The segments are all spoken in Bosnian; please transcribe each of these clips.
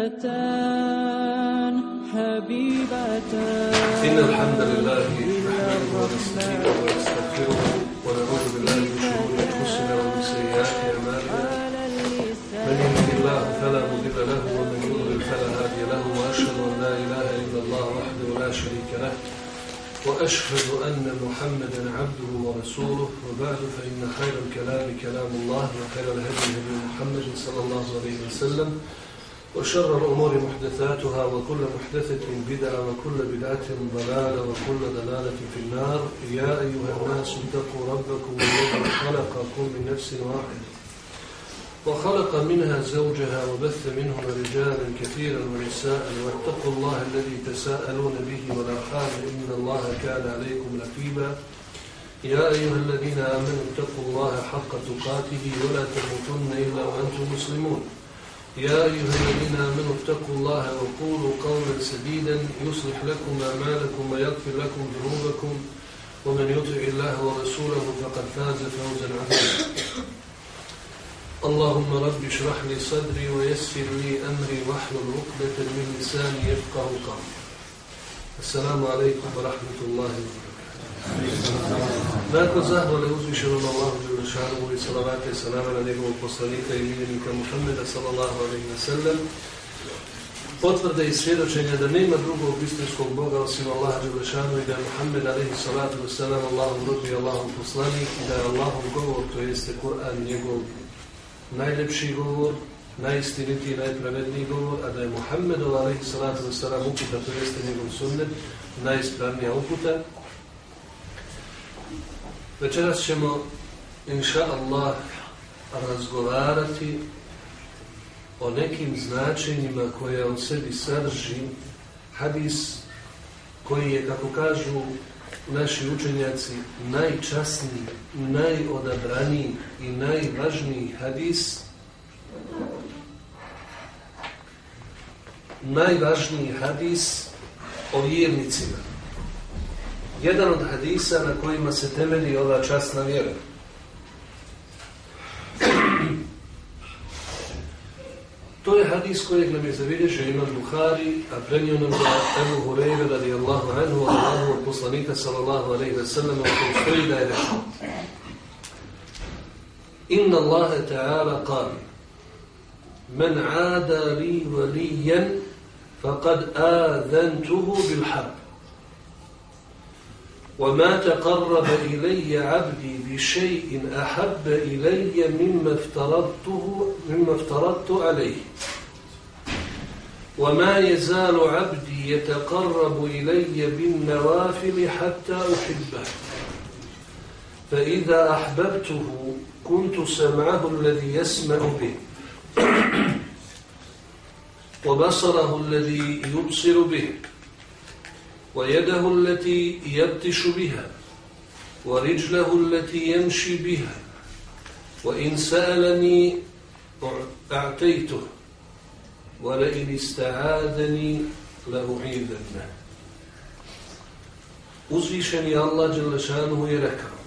حبيبتان إن الحمد لله نحمده ونستعينه ونستغفره ونعوذ بالله من شرور أنفسنا ومن سيئات أعمالنا من يهده الله فلا مضل له ومن يضلل فلا هادي له وأشهد أن لا إله إلا الله وحده لا شريك له وأشهد أن محمدا عبده ورسوله وبعد فإن خير الكلام كلام الله وخير الهدي هدي محمد صلى الله عليه وسلم وشر الأمور محدثاتها وكل محدثة بدعة وكل بدعة ضلالة وكل ضلالة في النار. يا أيها الناس اتقوا ربكم الذي خلقكم من نفس واحدة وخلق منها زوجها وبث منهما رجالا كثيرا ونساء واتقوا الله الذي تساءلون به والأرحام إن الله كان عليكم رقيبا. يا أيها الذين آمنوا اتقوا الله حق تقاته ولا تموتن إلا وأنتم مسلمون. يا أيها الذين آمنوا اتقوا الله وقولوا قولا سديدا يصلح لكم أعمالكم ويغفر لكم ذنوبكم ومن يطع الله ورسوله فقد فاز فوزا عظيما. اللهم رب اشرح لي صدري ويسر لي أمري واحلل عقدة من لساني يفقهوا قولي. السلام عليكم ورحمة الله وبركاته. Nakon zahvale uzvišenom Allahu Đelešanu i salavate i salama na njegovog poslanika i miljenika Muhammeda sallallahu alejhi ve sellem, potvrde i svjedočenja da nema drugog istinskog Boga osim Allaha Đelešanu i da je Muhammed alejhi salatu ve selam Allahov rob i Allahov poslanik i da je Allahov govor, to jeste Kur'an, njegov najljepši govor, najistinitiji i najpravedniji govor, a da je Muhammedov alejhi salatu ve selam uputa, to jeste njegov sunnet, najispravnija uputa. Večeras ćemo, inša Allah, razgovarati o nekim značenjima koje u sebi sadrži hadis koji je, kako kažu naši učenjaci, najčasniji, najodabraniji i najvažniji hadis, najvažniji hadis o vjernicima. Jedan od hadisa na kojima se temelji ova časna vjera. To je hadis kojeg nam je zabilježio imam Buhari, a prenio nam ga Ebu Hureyre radijallahu anhu od Allahovog poslanika sallallahu alejhi ve sellem, u kojem stoji da je rekao: Inna Allahe ta'ala qali men aada li valijan faqad adantuhu bil harb. وما تقرب إلي عبدي بشيء أحب إلي مما افترضت عليه وما يزال عبدي يتقرب إلي بالنوافل حتى أحبه فإذا أحببته كنت سمعه الذي يسمع به وبصره الذي يبصر به ويده التي يبتش بها ورجله التي يمشي بها وإن سألني أعطيته ولئن استعاذني لأعيذنه. Uzvišeni Allah Đelešanuhu je rekao: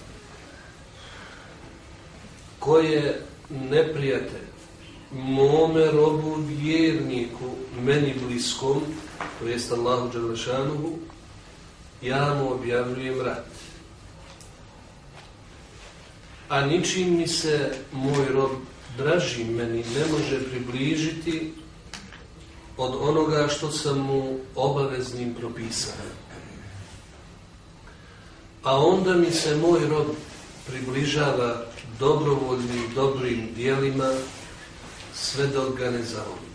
ko je neprijatelj mome robu vjerniku, meni bliskom, to jest Allahu Đelešanuhu, ja mu objavljujem rat. A ničim mi se moj rob draži meni ne može približiti od onoga što sam mu obaveznim propisao. A onda mi se moj rob približava dobrovoljnim dobrim dijelima sve dok ga ne zavolim.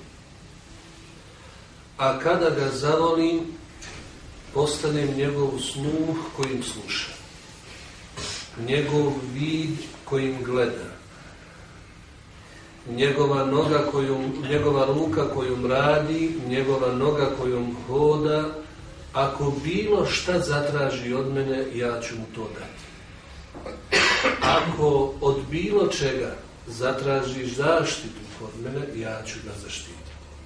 A kada ga zavolim, postanem njegov sluh kojim sluša, njegov vid kojim gleda, njegova ruka kojom radi, njegova noga kojom hoda. Ako bilo šta zatraži od mene, ja ću mu to dati. Ako od bilo čega zatraži zaštitu od mene, ja ću ga zaštititi.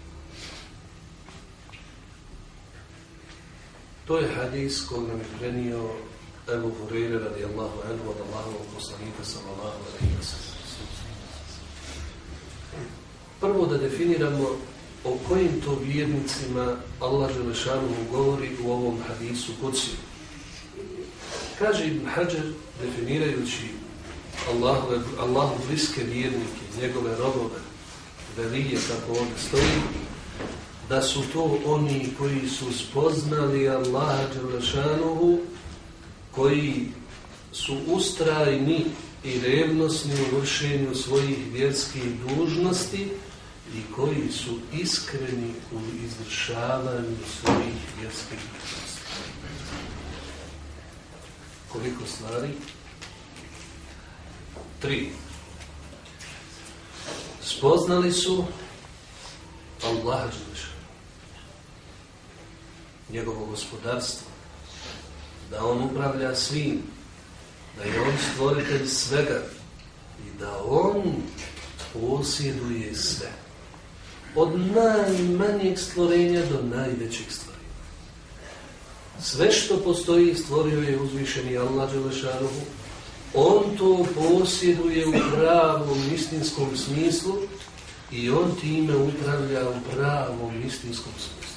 To je hadis koji nam je prenio Ebu Hureyre radijallahu anhu od Allahovog poslanika sallallahu alejhi ve sellem. Prvo da definiramo o kojim to vjernicima Allah dželešanu govori u ovom hadisu kudsiju. Kaže Ibn Hadžar, definirajući Allahu bliske vjernike, njegove robove, velije, kako ovdje stoji, da su to oni koji su spoznali Allaha dželešanuhu, koji su ustrajni i revnosni u vršenju svojih vjerskih dužnosti i koji su iskreni u izvršavanju svojih vjerskih dužnosti. Koliko stvari? 3. Spoznali su Allaha dželešanu, njegovo gospodarstvo, da on upravlja svim, da je on stvoritelj svega i da on posjeduje sve. Od najmanjeg stvorenja do najvećeg stvorenja. Sve što postoji stvorio je uzvišeni Allah dželešanuhu. On to posjeduje u pravom istinskom smislu i on time upravlja u pravom istinskom smislu.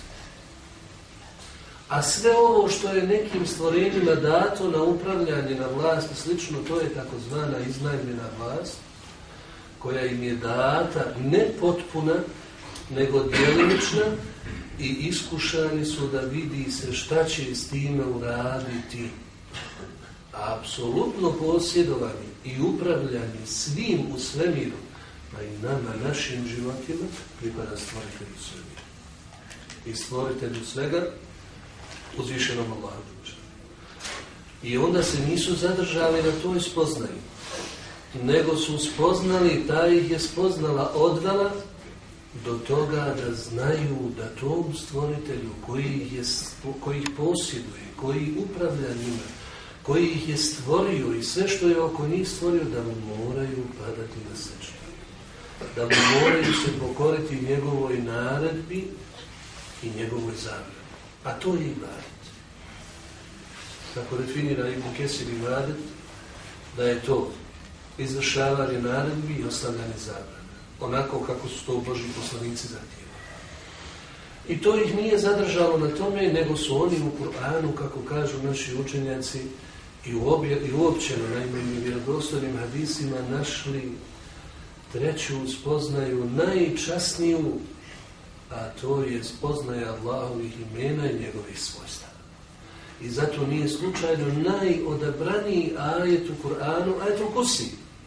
A sve ovo što je nekim stvorenjima dato na upravljanje, na vlast i slično, to je takozvana iznajmljena vlast, koja im je data ne potpuna, nego djelimična i iskušani su da vidi se šta će s time uraditi. A apsolutno posjedovanje i upravljanje svim u svemiru, pa i nama, našim životima, pripada stvoritelju svemira. I stvoritelju svega, uzvišenom Allahu. I onda se nisu zadržali na toj spoznaji, nego su spoznali, ta ih je spoznala, odvela do toga da znaju da tom stvoritelju koji ih posjeduje, koji upravlja njima, koji ih je stvorio i sve što je oko njih stvorio, da mu moraju padati na seću. Da mu moraju se pokoriti njegovoj naredbi i njegovoj zabrani. A to je ibadet. Tako definira Ibn Kesir ibadet, da je to izvršavanje naredbi i ostavljanje zabrane. Onako kako su to Božji poslanici zahtijevali. I to ih nije zadržalo na tome, nego su oni u Kur'anu, kako kažu naši učenjaci, i uopćeno, naime, u vjerodostojnim hadisima našli treću spoznaju, najčasniju, a to je spoznaja Allahovih imena i njegovih svojstava. I zato nije slučajno najodabraniji ajet u Kur'anu, ajet u Kusi.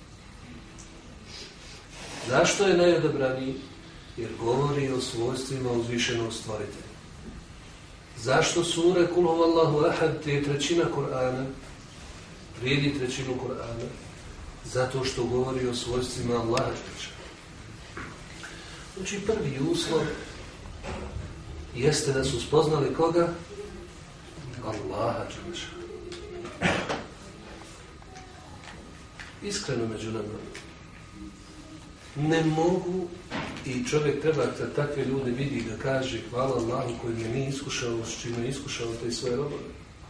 Zašto je najodabraniji? Jer govori o svojstvima uzvišenog stvoritelja. Zašto sura Kul huvallahu ahad, te je trećina Kur'ana, vrijedi trećinu Kur'ana? Zato što govori o svojstvima Allaha. Znači, prvi uslov jeste da su spoznali koga? Allaha. Iskreno među nama. Ne mogu, i čovjek treba da takve ljude vidi da kaže hvala Allahu koji me nije iskušao, s čime je iskušao te svoje robove.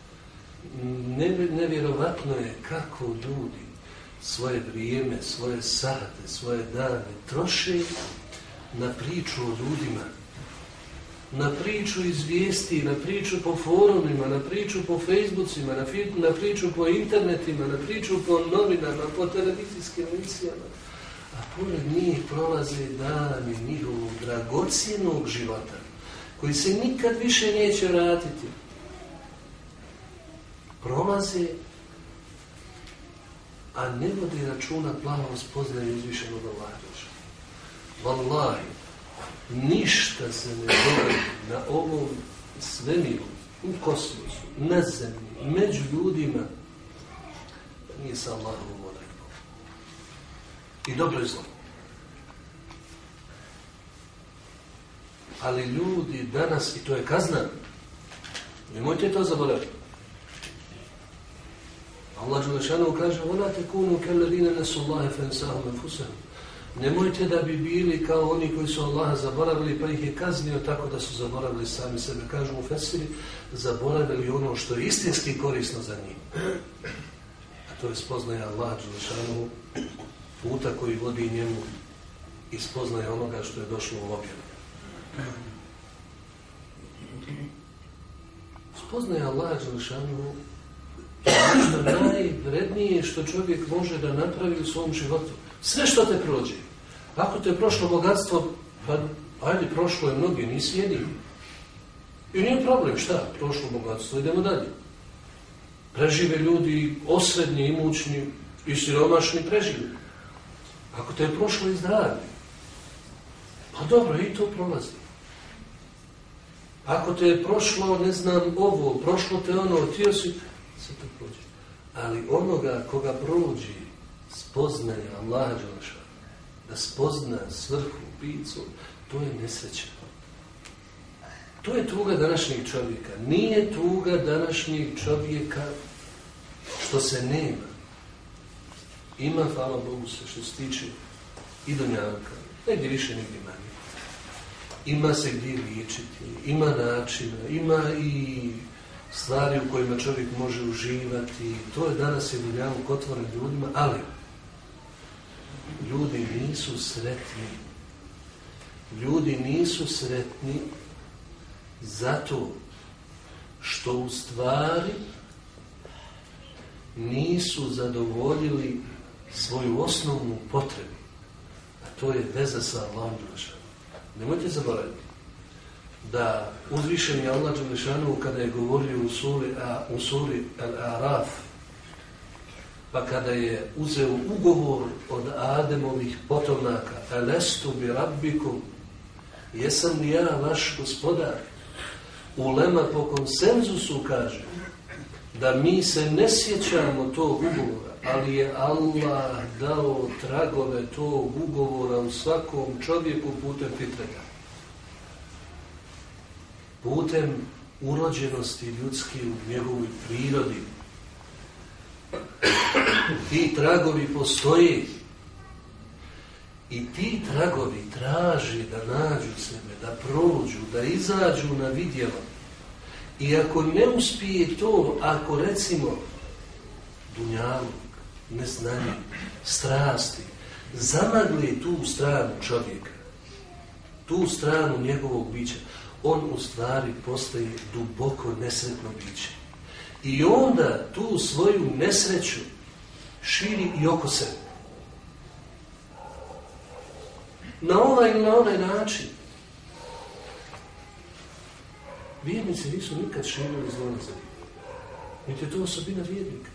Nevjerovatno je kako ljudi svoje vrijeme, svoje sate, svoje dane troše na priču o ljudima, na priču iz vijesti, na priču po forumima, na priču po Facebookima, na priču po internetima, na priču po novinama, po televizijskim emisijama. A pored njih prolaze dani njihovog dragocjenog života, koji se nikad više neće vratiti. Prolaze, a ne vodi računa plavo spoznaju uzvišenog Allaha. Wallahi, ništa se ne dogodi na ovom svemiru, u kosmosu, na zemlji, među ljudima, nije sa Allahovom odredbom. I dobro i zlo. Ali ljudi danas, i to je kazna, nemojte to zaboraviti. Allah dželešanu kaže: "Wala takunu kalladina nasu Allaha fansahum anfusahum." Nemojte da bi bili kao oni koji su Allaha zaboravili, pa ih je kaznio tako da su zaboravili sami sebe. Kažu mufesiri, zaboravili ono što je istinski korisno za njih. A to je spoznaja Allaha dželešanu, puta koji vodi njemu, i spoznaja onoga što je došlo u objavu. Spoznaje Allaha dželešanu je nešto najvrednije što čovjek može da napravi u svom životu. Sve što te prođe. Ako te je prošlo bogatstvo, pa ajde, prošlo je mnogi, nisi jedini. I nije problem, šta? Prošlo bogatstvo, idemo dalje. Prežive ljudi osrednji, imućni i siromašni prežive. Ako te je prošlo i zdravlje, pa dobro, i to prolazi. Ako te je prošlo, ne znam, ovo, prošlo te ono, htio si, sve to prođe. Ali onoga koga prođe spoznaje Allaha dželešanu, da spozna svrhu, picu, to je nesreća. To je tuga današnjeg čovjeka. Nije tuga današnjeg čovjeka što se nema. Ima, hvala Bogu, sve što se tiče i dunjavka, negdje više, negdje manje. Ima se gdje liječiti, ima načina, ima i stvari u kojima čovjek može uživati. To je danas je dunjavuk otvoren ljudima, ali ljudi nisu sretni. Ljudi nisu sretni zato što u stvari nisu zadovoljili svoju osnovnu potrebu, a to je veza sa Allahom dželešanu. Nemojte zaboraviti da uzvišeni Allah dželešanu kada je govorio u suri Al-Araf, pa kada je uzeo ugovor od Ademovih potomaka, Alestu bi rabbikum, jesam li ja vaš gospodar? Ulema po konsenzusu kaže da mi se ne sjećamo tog ugovora, ali je Allah dao tragove tog ugovora u svakom čovjeku putem fitreta. Putem urođenosti ljudski u njegovoj prirodi. Ti tragovi postoje i ti tragovi traže da nađu sebe, da prođu, da izađu na vidjelo. I ako ne uspije to, ako recimo dunjaluk, neznanje, strasti, zamagli tu stranu čovjeka, tu stranu njegovog bića, on u stvari postaje duboko nesretno biće. I onda tu svoju nesreću širi i oko sebe. Na ovaj ili na onaj način. Vjernici nisu nikad širili zlo na zemlji. Niti je to osobina vjernika.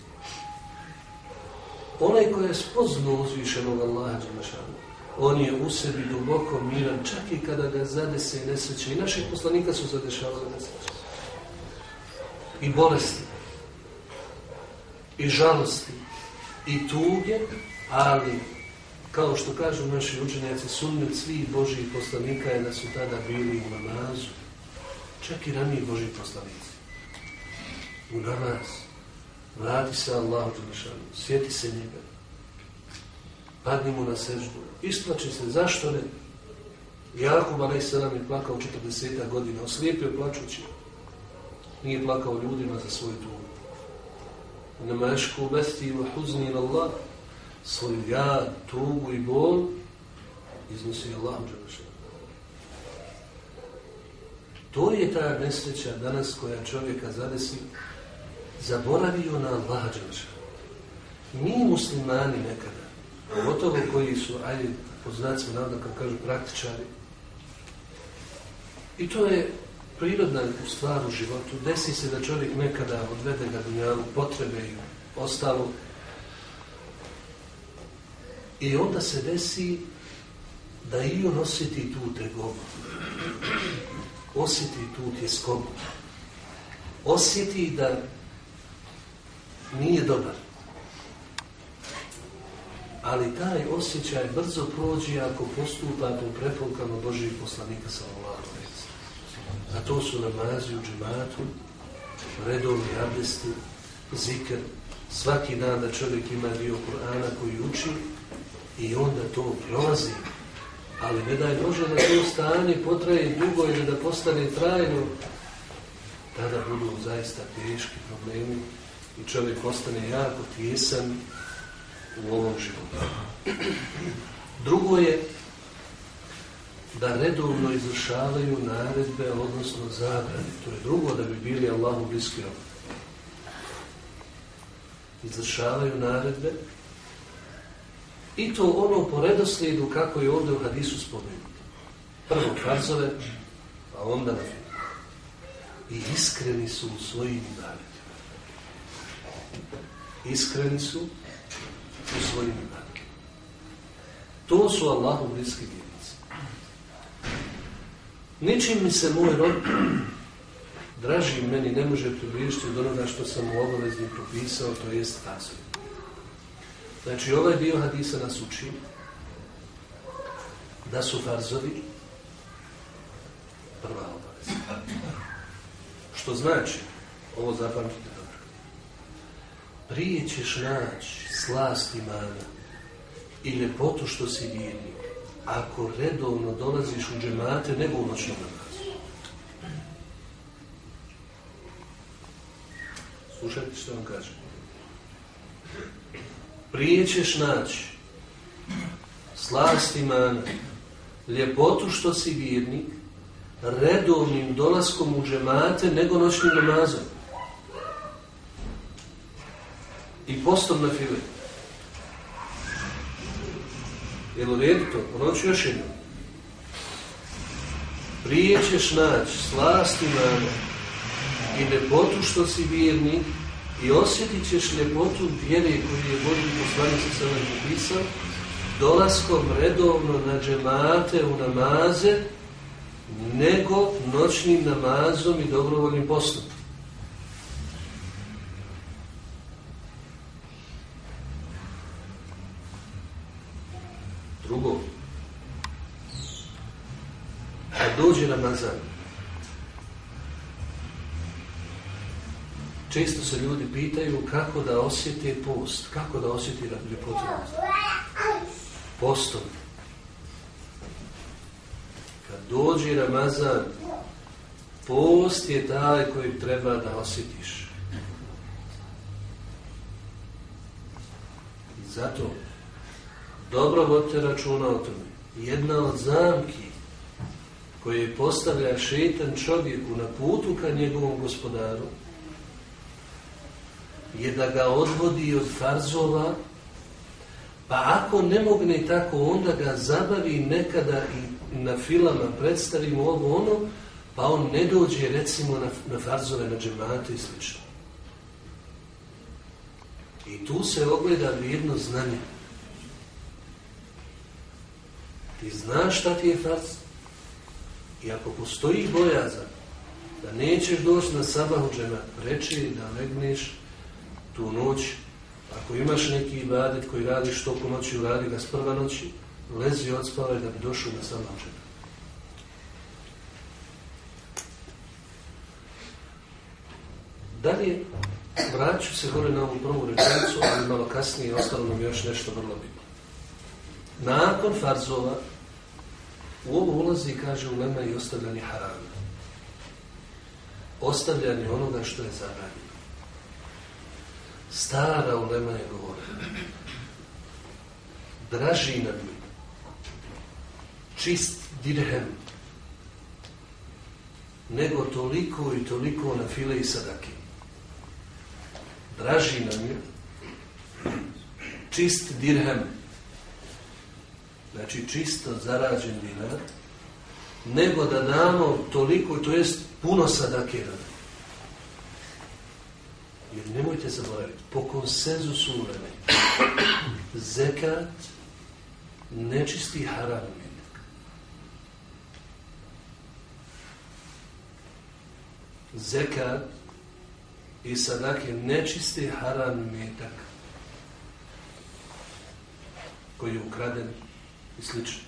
Onaj koji je spoznao uzvišenog Allaha dželešanu, on je u sebi duboko miran, čak i kada ga zadese nesreće. I naših poslanika su zadešavali nesreće. I bolesti, i žalosti, i tuge, ali, kao što kažu naši učenjaci, sunnet svih Božjih poslanika je da su tada bili u namazu. Čak i raniji Božji poslanici. U namaz. Vrati se Allahu dželešanu. Sjeti se njega. Padni mu na seždu. Isplači se. Zašto ne? Jakub a.s. je plakao 40 godina. Oslijepio plačući. Nije plakao ljudima za svoju tugu. Nema ešku besti wa huzni Allah. Svoju jad, tugu i bol iznosi Allahu dželešanu. To je ta nesreća danas koja čovjeka zadesi, zaboravio na Allaha dželešanu. Mi muslimani nekada, pogotovo koji su, ajde, po znacima navoda, kako kažu, praktičari, i to je prirodna stvar u životu, desi se da čovjek nekada odvede ga dunjalu, potrebe i ostalo, i onda se desi da i on osjeti tu tegobu. Osjeti tu tjeskobu. Osjeti da nije dobar. Ali taj osjećaj brzo prođe ako postupa po preporukama Božjih poslanika sallallahu alejhi ve sellem. A to su namazi u džematu, redovni abdesti, zikr, svaki dan da čovjek ima dio Kur'ana koji uči i onda to prolazi. Ali ne daj Bože da to stanje potraje dugo ili da postane trajno, tada budu zaista teški problemi i čovjek postane jako tjesan u ovom životu. Drugo je da redovno izvršavaju naredbe, odnosno zabrane. To je drugo, da bi bili Allahu bliski robovi. Izvršavaju naredbe i to ono po redoslijedu kako je ovdje u hadisu spomenuto. Prvo farzove, a onda na filu. I iskreni su u svojim naredbama. Iskreni su u svojim naredbama. To su Allahu bliski vjernici. Ničim mi se moj rob draži meni ne može približiti od onoga što sam mu obavezni propisao, to jest farzovi. Znači, ovaj dio hadisa nas uči da su farzovi prva obaveza. Što znači, ovo zapamtite dobro, prije ćeš naći slast imana i ljepotu što si vjernik ako redovno dolaziš u džemate nego u noćnom namazu. Slušajte što vam kažem. Prije ćeš naći slast imana, ljepotu što si vjernik, redovnim dolaskom u džemate nego noćnim namazom. I postom na file. Jel u redu to? Ponovit ću još jednom. Prije ćeš naći slast imana i ljepotu što si vjernik i osjetit ćeš ljepotu vjere koju je Božji poslanik sa sebem napisao dolaskom redovno na džemate u namaze nego noćnim namazom i dobrovoljnim postom. Drugo, kad dođe Ramazan, često se ljudi pitaju kako da osjete post, kako da osjeti ljepotu. Postom. Kad dođe Ramazan, post je taj koji treba da osjetiš. I zato dobro vodite računa o tome. Jedna od zamki koje postavlja šejtan čovjeku na putu ka njegovom gospodaru je da ga odvodi od farzova, pa ako ne mogne tako, onda ga zabavi nekada i na filama predstavimo ovo ono, pa on ne dođe recimo na farzove, na džemate i sl. I tu se ogleda vrijedno znanje. Ti znaš šta ti je farz i ako postoji bojazan da nećeš doći na sabah u džemat, reći da legneš tu noć, ako imaš neki ibadet koji radiš toliko noći, uradi ga s prva noći, lezi odspavaj da bi došao na sabah u džemat. Dalje, vraću se gore na ovu prvu rečenicu, ali malo kasnije ostalo nam još nešto vrlo bitno. Nakon farzova u ovo ulazi, kaže ulema, i ostavljanje harama. Ostavljanje onoga što je zabranjeno. Stara ulema je govorila: draži nam je čist dirhem nego toliko i toliko na file i sadake. Draži nam je čist dirhem, znači čisto zarađen dinar, nego da damo toliko, to jest puno sadake. Jer nemojte zaboraviti, po konsenzusu uleme, zekat nečisti haram imetak. Zekat i sadake nečisti haram imetak koji je ukraden i slično.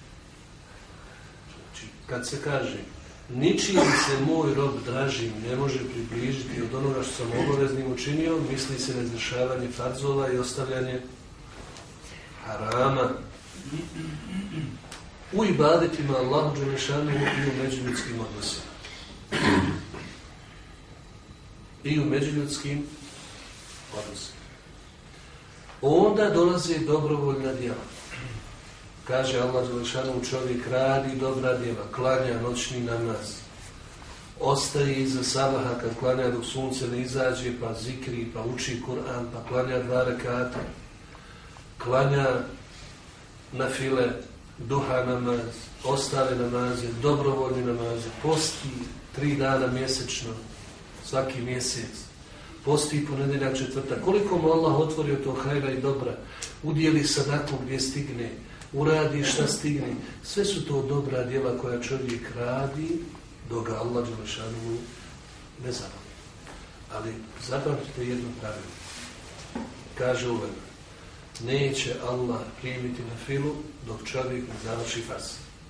Znači, kad se kaže ničim se moj rob draži ne može približiti od onoga što sam obaveznim učinio, misli se na izvršavanje farzova i ostavljanje harama u ibadetima Allahu dželešanu i u međuljudskim odnosima. I u međuljudskim odnosima. Onda dolaze dobrovoljna djela. Kaže Allah dželešanu, čovjek radi dobra djela, klanja noćni namaz, ostaje iza sabaha kad klanja dok sunce ne izađe, pa zikri, pa uči Kur'an, pa klanja 2 rekata, klanja na file, duha namaz, ostale namaze, dobrovoljni namaze, posti 3 dana mjesečno, svaki mjesec, posti ponedjeljak, četvrtak. Koliko mu Allah otvorio to hajra i dobra, udjeli sadaku gdje stigne, uradi šta stigne. Sve su to dobra djela koja čovjek radi dok ga Allah dželešanu ne zabavi. Ali zapamtite jedno pravilo. Kaže ulema, neće Allah primiti na filu dok čovjek ne završi farz.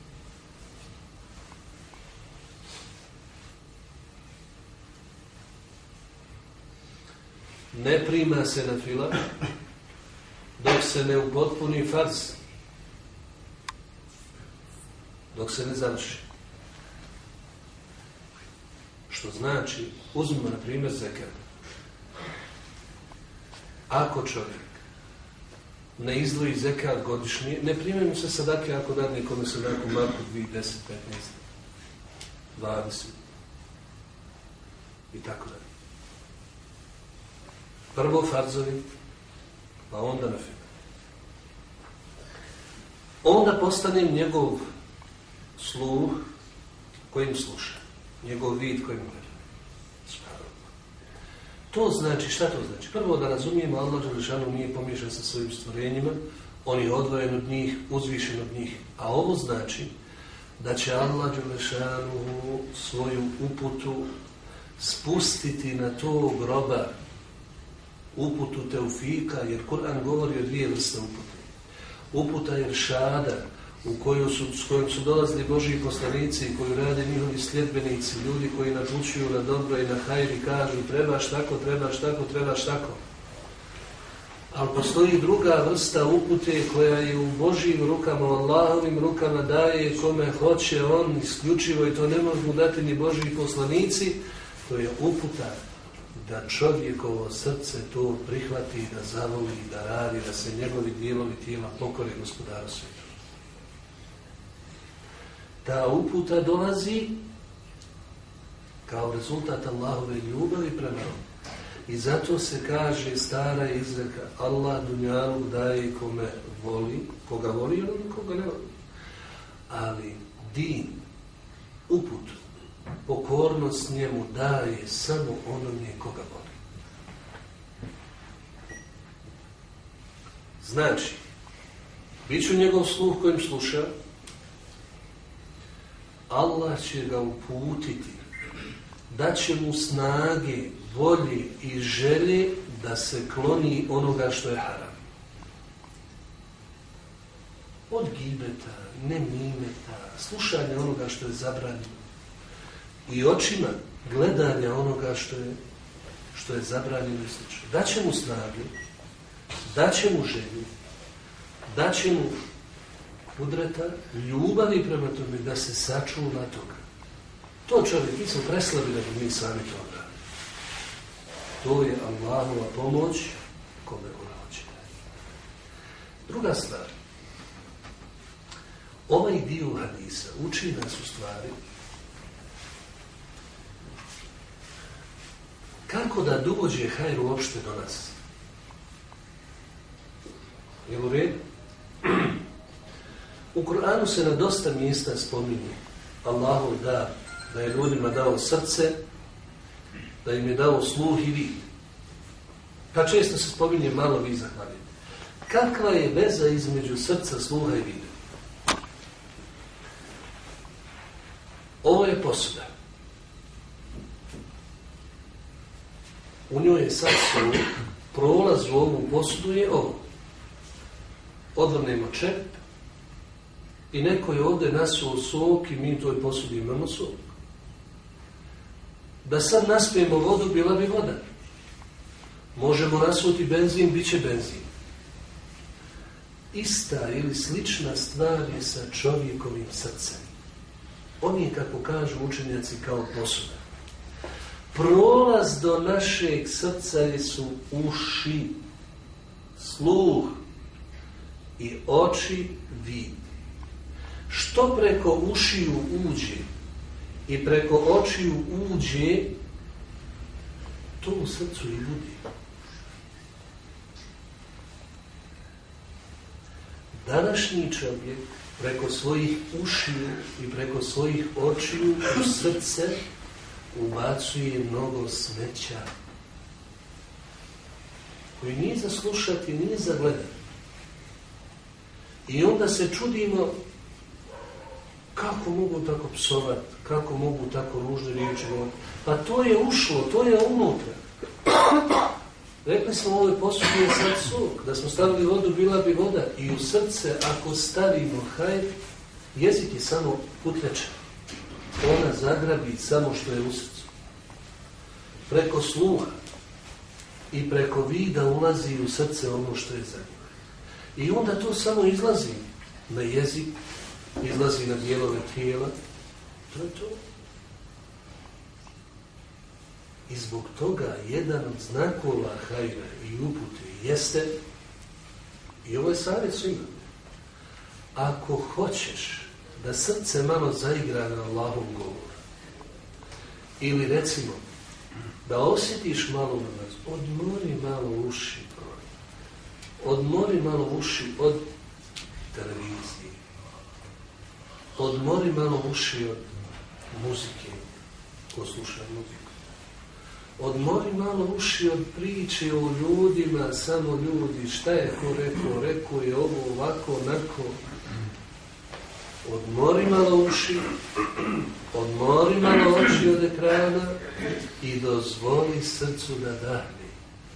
Ne prima se na fila dok se ne upotpuni farz, dok se ne završi. Što znači, uzmimo na primjer zekat. Ako čovjek ne izdvoji zekat godišnji, ne primjenu se sadake ako da nekome sadaku marku 2, 10, 15, 20 i tako dalje. Prvo farzovi, pa onda na fila. Onda postanem njegov sluh kojim sluša, njegov vid kojim gleda. To znači, šta to znači? Prvo da razumijemo, Allah dželešanu nije pomiješan sa svojim stvorenjima, on je odvojen od njih, uzvišen od njih. A ovo znači da će Allah dželešanu svoju uputu spustiti na tog roba, uputu teufika, jer Kur'an govori o 2 vrste upute. Uputa iršada, s kojom su dolazili Božji poslanici i koju rade njihovi sljedbenici, ljudi koji napućuju na dobro i na hajr i kažu trebaš tako, trebaš tako, trebaš tako. Ali postoji druga vrsta upute koja je u Božjim rukama, u Allahovim rukama, daje kome hoće on isključivo i to ne mogu dati ni Božji poslanici. To je uputa da čovjekovo srce to prihvati, da zavoli, da radi, da se njegovi dijelovi tijela pokore gospodaru svijetu. Ta uputa dolazi kao rezultat Allahove ljubavi prema njemu. I zato se kaže stara izreka, Allah dunjaluk daje kome voli, koga voli i koga ne voli. Ali din, uput, pokornost njemu daje samo onome koga voli. Znači, bit ću njegov sluh kojim sluša, Allah će ga uputiti, daće mu snage, volje i želje da se kloni onoga što je haram. Od gibeta, nemimeta, slušanja onoga što je zabranjeno i očima gledanja onoga što je zabranjeno i slično. Daće mu snage, daće mu želje, daće mu kudreta, ljubavi prema tome da se sačuva toga. To čovjek, mi smo preslabili da mi sami to odradimo. To je Allahova pomoć kome ona hoće. Druga stvar, ovaj dio hadisa uči nas u stvari kako da dođe hajr uopšte do nas. Jel u redu? U Kur'anu se na dosta mjesta spominje Allahov dar, da je ljudima dao srce, da im je dao sluh i vid. Pa često se spominje malo vi zahvalite. Kakva je veza između srca, sluha i vida? Ovo je posuda. U njoj je sad sluh, prolaz u ovu posudu je ovo. Odvrnemo čep i neko je ovdje nasuo sok i mi u toj posudi imamo sok. Da sad naspijemo vodu, bila bi voda. Možemo nasuti benzin, bit će benzin. Ista ili slična stvar je sa čovjekovim srcem. On je, kako kažu učenjaci, kao posuda. Prolaz do našeg srca su uši, sluh i oči vidi. Što preko ušiju uđe i preko očiju uđe, to u srcu i budi. Današnji čovjek preko svojih ušiju i preko svojih očiju u srce ubacuje mnogo smeća koji nije za slušati, nije za gledati. I onda se čudimo kako mogu tako psovati, kako mogu tako ružne riječi govoriti. Pa to je ušlo, to je unutra. Rekli smo u ovoj posudi je sad sok, da smo stavili vodu, bila bi voda. I u srce, ako stavimo hajr, jezik je samo putlječa. Ona zagrabi samo što je u srcu. Preko sluha i preko vida ulazi u srce ono što je za njega. I onda to samo izlazi na jezik, izlazi na dijelove tijela. To je to. I zbog toga jedan od znakova hajra i upute jeste, i ovo je savjet svima, ako hoćeš da srce malo zaigra na Allahov govor, ili recimo da osjetiš malo namaz, odmori malo uši, odmori malo uši od televizije, odmori malo uši od muzike, ko sluša muziku. Odmori malo uši od priče o ljudima, samo ljudi, šta je ko rekao je ovo ovako, onako. Odmori malo uši, odmori malo oči od ekrana i dozvoli srcu da dahne.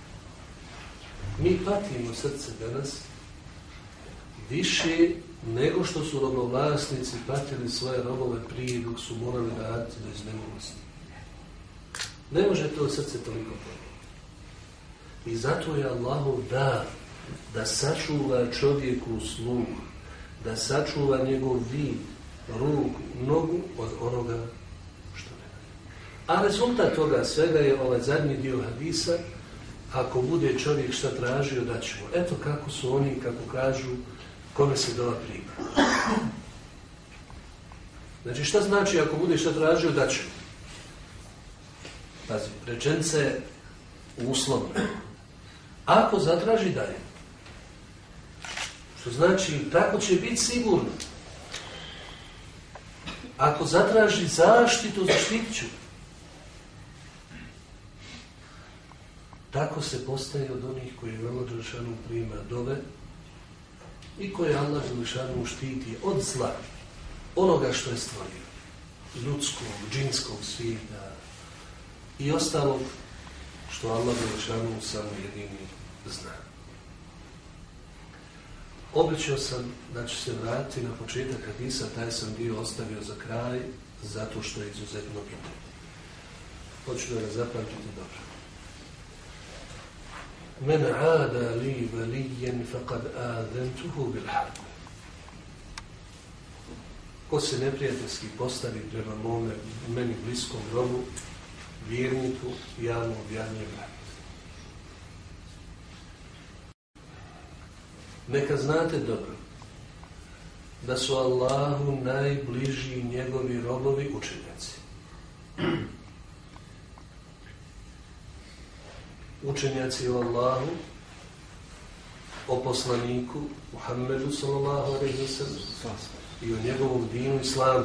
Mi patimo srce danas više nego što su robovlasnici patili svoje robove prije dok su morali raditi do iznemilosti. Ne može to srce toliko pomogti. I zato je Allahov dar da sačuva čovjeku sluh, da sačuva njegov vid, ruku, nogu od onoga što ne valja. A rezultat toga svega je ovaj zadnji dio hadisa, ako bude čovjek šta tražio, da ćemo. Eto kako su oni, kako kažu, kome se dova prima. Znači šta znači ako bude šta tražio, da ćemo? Pazi, rečenica je uslovna. Ako zatraži, daje. Što znači, tako će biti sigurno. Ako zatraži zaštitu, zaštitit ću. Tako se postaje od onih koji Allah dželešanu prima dove i koje Allah dželešanu štiti od zla, onoga što je stvorio, ljudskog, džinskog svijeta i ostalog što Allah dželešanu samo jedini zna. Obećao sam da ću se vratiti na početak hadisa, taj sam dio ostavio za kraj, zato što je izuzetno bitan. Hoću da ga zapamtite dobro. Men aada li valijen faqad azentuhu bil harb. Ko se neprijateljski postavi prema meni bliskom robu, vjerniku, ja mu objavljujem rat. Neka znate dobro da su Allahu najbliži njegovi robovi učenjaci. Učenjaci o Allahu, o poslaniku Muhammedu sallallahu alejhi ve sellem i o njegovom dinu islamu.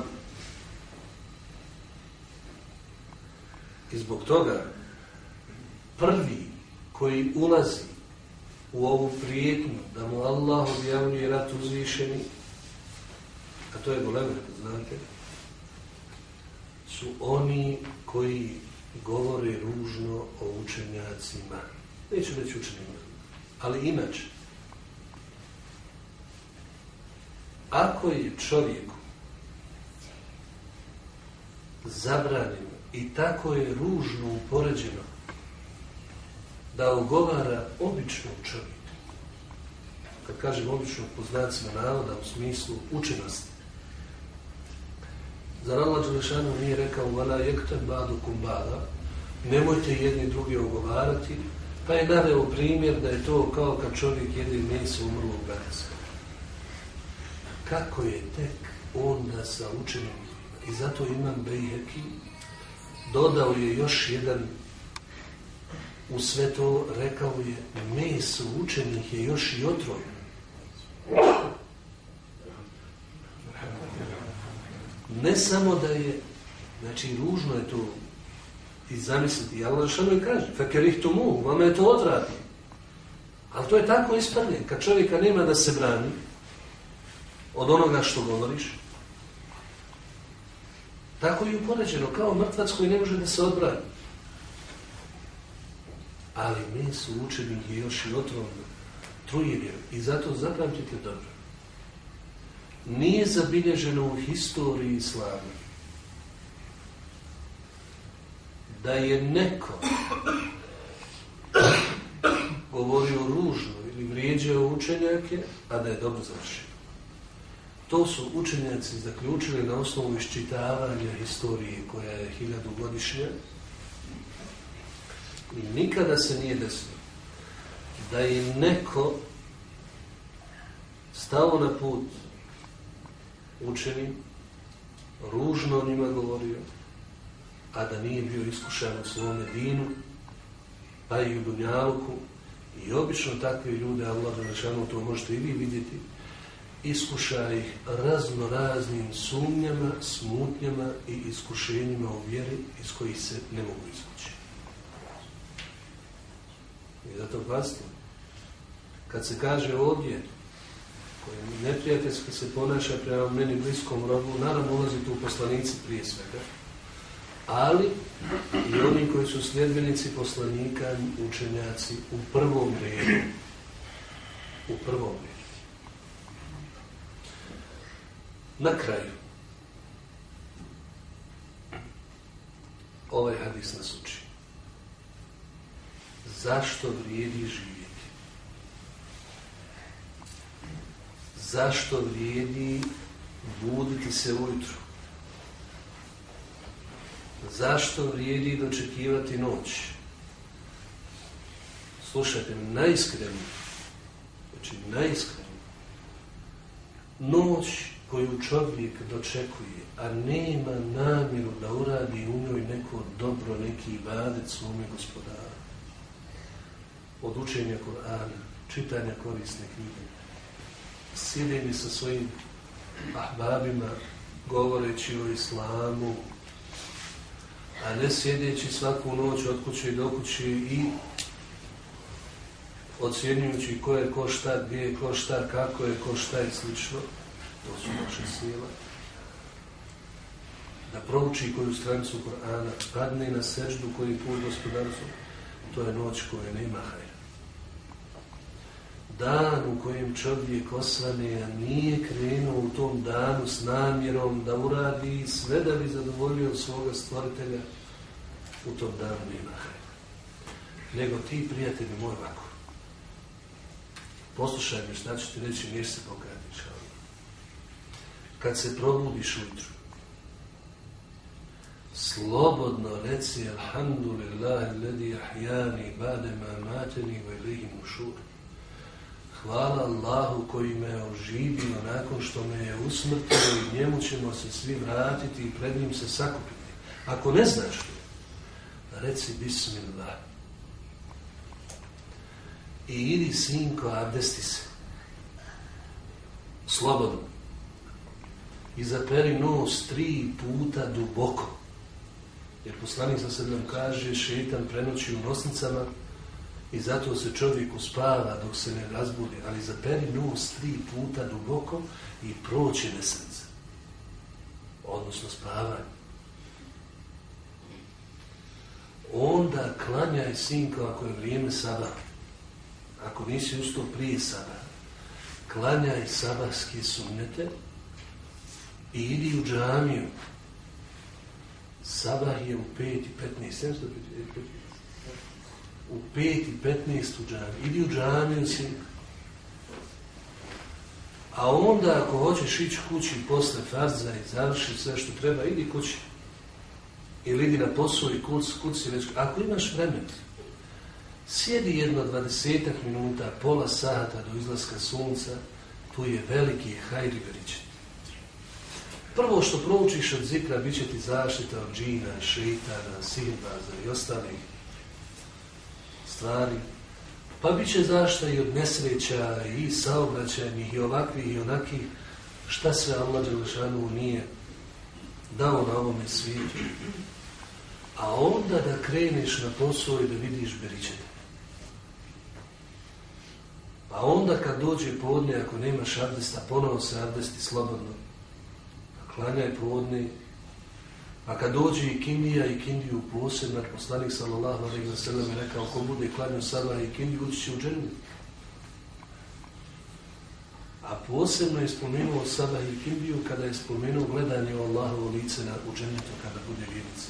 I zbog toga prvi koji ulazi u ovu prijetnju da mu Allah objavljuje rat uzvišeni, a to je golema, znate, su oni koji govore ružno o učenjacima. Neću reći učenjima, ali inače. Ako je čovjeku zabranjeno i tako je ružno upoređeno da ogovara običnog čovjeka, kad kažem običnog po znacima navoda u smislu učenosti, zar Allah dželešanu nije rekao vala jektar badukum bada, nemojte jedni drugi ogovarati, pa je naveo primjer da je to kao kad čovjek jede meso umrlog bratinstva. kako je tek onda sa učenim ljudima. I zato Imam Bejheki dodao je još jedan, u sve to rekao je, meso učenih je još i otrojno. Ne samo da je, znači ružno je to i zamisliti, Allah što mi kaže, فَكَرِهْتُمُوهُ, vama je to odvratno. Ali to je tako ispravljeno, kad čovjeka nema da se brani od onoga što govoriš, tako je upoređeno, kao mrtvac koji ne može da se odbrani. Ali meso učenih je još i otrovno, truje vjeru. I zato zapamtite dobro. Nije zabilježeno u historiji islama da je neko govorio ružno ili vrijeđao učenjake, a da je dobro završio. To su učenjaci zaključili na osnovu iščitavanja historije koja je 1000-godišnja i nikada se nije desilo da je neko stao na put učenim, ružno o njima govorio, a da nije bio iskušan u svome dinu, pa i u dunjaluku. I obično takve ljude, Allah dželešanu, to možete i vi vidjeti, iskuša ih razno raznim sumnjama, smutnjama i iskušenjima u vjeri iz kojih se ne mogu izvući. I zato pazite, kad se kaže ovdje, koji neprijateljski se ponaša prema meni bliskom robu, naravno ulazi tu poslanici prije svega, ali i oni koji su sljedbenici poslanika, učenjaci u prvom redu. U prvom redu. Na kraju, ovaj hadis nas uči. Zašto vrijedi živjeti? Zašto vrijedi buditi se ujutru? Zašto vrijedi dočekivati noć? Slušajte, najiskrenije, znači najiskrenije, noć koju čovjek dočekuje, a nema namjeru da uradi u njoj neko dobro, neki ibadet svome gospodaru, od učenja Kur'ana, čitanja korisne knjige, sjedenje sa svojim ahbabima, govoreći o islamu, a ne sjedeći svaku noć od kuće do kuće i ocjenjujući ko je ko šta, gdje je ko šta, kako je ko šta i slično. To su naše sile. Da prouči koju stranicu Kur'ana, padne na seždu koji put gospodarstvo, to je noć koja nema hajra. Dan u kojem čovjek osvane, a nije krenuo u tom danu s namjerom da uradi sve da bi zadovoljio svoga stvoritelja, u tom danu nema hajra. Nego ti, prijatelji moj, ovako. Poslušaj me šta ću ti reći, neš se pokajati. Kad se probudiš ujutru, slobodno reci alhamdulillahi alladhi ahyani ba'da ma amatani wa ilayhi nushur. Hvala Allahu koji me je oživio nakon što me je usmrtio i njemu ćemo se svi vratiti i pred njim se sakupiti. Ako ne znaš to, reci bismillah. I idi, sinko, abdesti se. Slobodno. I zaperi nos 3 puta duboko. Jer poslanik sa nam kaže, šeitan prenoći u nosnicama i zato se čovjek uspava dok se ne razbudi. Ali zaperi nos 3 puta duboko i proći nesrce. Odnosno spavanje. Onda klanjaj, sinko, ako je vrijeme sabah. Ako nisi ustao prije sabah, klanjaj sabahske sunnete i idi u džamiju. Sabah je u 5:15. U 5:15 u džamiju. Idi u džamiju, sinko. A onda ako hoćeš ići kući posle farza i završi sve što treba, idi kući. Ili idi na posao i kuci već. Ako imaš vremena, sjedi jedno 20 minuta, pola sata do izlaska sunca, tu je veliki hajri veličin. Prvo što proučiš od zikra, bit će ti zaštita od džina, šeitana, sihirbaza i ostalih stvari. Pa bit će zaštita i od nesreća, i saobraćajnih, i ovakvih, i onakih. Šta sve Allah dželešanu nije dao na ovome svijetu. A onda da kreneš na posao i da vidiš beričete. Pa onda kad dođe podne, ako nemaš abdesta, ponovo se abdesti slobodno. Klanjaj podne. A kad dođe i kindija i kindiju posebno, poslanik sallallahu alejhi ve sellem je rekao, ko bude klanjao sabah i kindiju, ući će u džennet. A posebno je spomenuo sabah i kindiju kada je spomenuo gledanje u Allahovo lice u džennetu kada bude vjernici.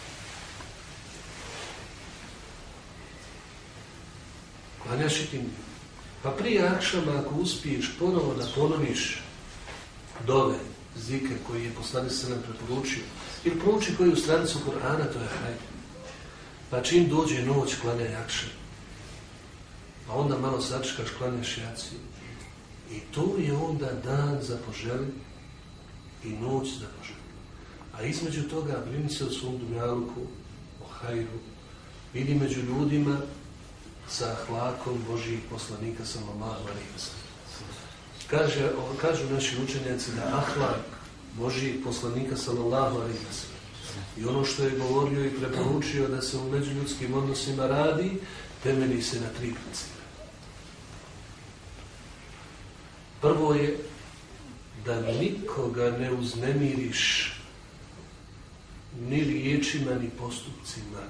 Klanjaš i kindiju. Pa prije akšama, ako uspiješ ponovo da ponoviš dove, zikr koji je poslanik sallallahu alejhi ve sellem preporučio, ili prouči koju stranicu Kur'ana, to je hajde. Pa čim dođe noć, klanjaj akšam. Pa onda malo sačekaš, klanjaš jaciju. I to je onda dan za poželi i noć za poželi. A između toga brini se o svom dunjaluku, o hajru, vidi među ljudima sa ahlakom Božijih poslanika sallallahu alejhi ve sellem. Kažu naši učenjaci da ahlak Božijih poslanika sallallahu alejhi ve sellem i ono što je govorio i preporučio da se u međuljudskim odnosima radi, temelji se na 3 principa. Prvo je da nikoga ne uznemiriš ni riječima, ni postupcima.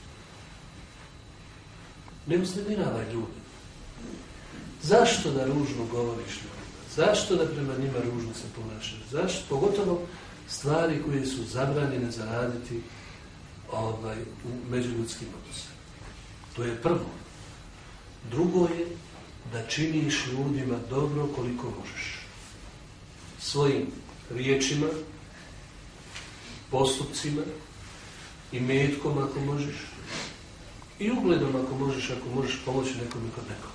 Ne uznemiravaj ljude. Zašto da ružno govoriš ljudima? Zašto da prema njima ružno se ponašaš? Zašto? Pogotovo stvari koje su zabranjene za raditi u međuljudskim odnosima. To je prvo. Drugo je da činiš ljudima dobro koliko možeš. Svojim riječima, postupcima, imetkom ako možeš i ugledom ako možeš pomoći nekome kod nekoga.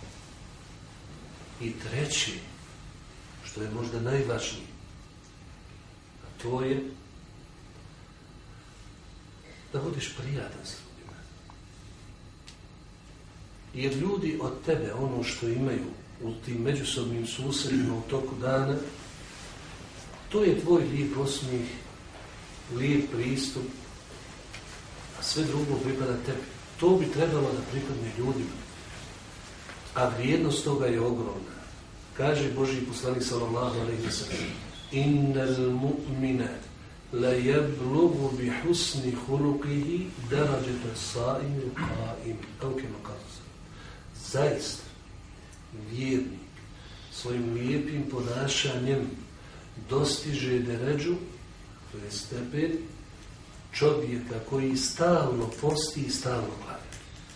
I treći, što je možda najvažnije, a to je da budeš prijatan s ljudima. Jer ljudi od tebe, ono što imaju u tim međusobnim susretima u toku dana, to je tvoj lijep osmijeh, lijep pristup, a sve drugo pripada tebi. To bi trebalo da pripadne ljudima. A vrijednost toga je ogromna. Kaže Božji poslanik sallallahu alejhi ve sellem: "Innal mu'mina la yablughu bi husni khuluqihi darajata as-sa'im al-qa'im." Zaista, vjernik svojim lijepim ponašanjem dostiže deređu, to je stepen čovjeka koji stalno posti i stalno klanja.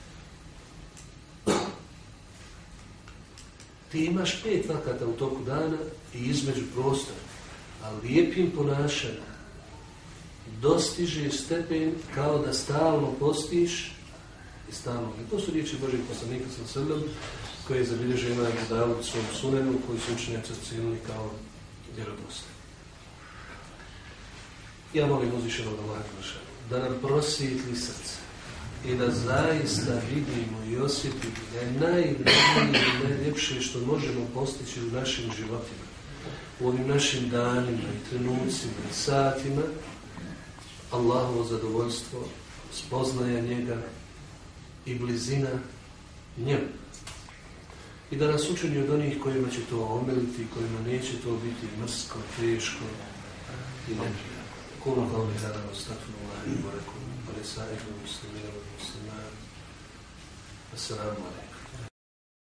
Ti imaš 5 vakata u toku dana i između prostora, a lijepim ponašanjem dostiže stepen kao da stalno postiš i stalno. I to su riječi Božijeg poslanika sallallahu alejhi ve sellem koje je zabilježio Imam Abu Davud u svom sunenu, koji su učenjaci ocijenili kao vjerodostojni. Ja molim uzvišenog Allaha da nam prosvijetli srce i da zaista vidimo i osjetimo da je najvrednije i najljepše što možemo postići u našim životima, u ovim našim danima i trenucima i satima, Allahovo zadovoljstvo, spoznaja njega i blizina njemu. I da nas učini od onih kojima će to omeliti, kojima neće to biti mrsko, teško i neprijatno. Kulu qawli hada wa astaghfirullaha li wa lakum wa li sa'iril muslimina wal muslimat. Assalamu alaikum.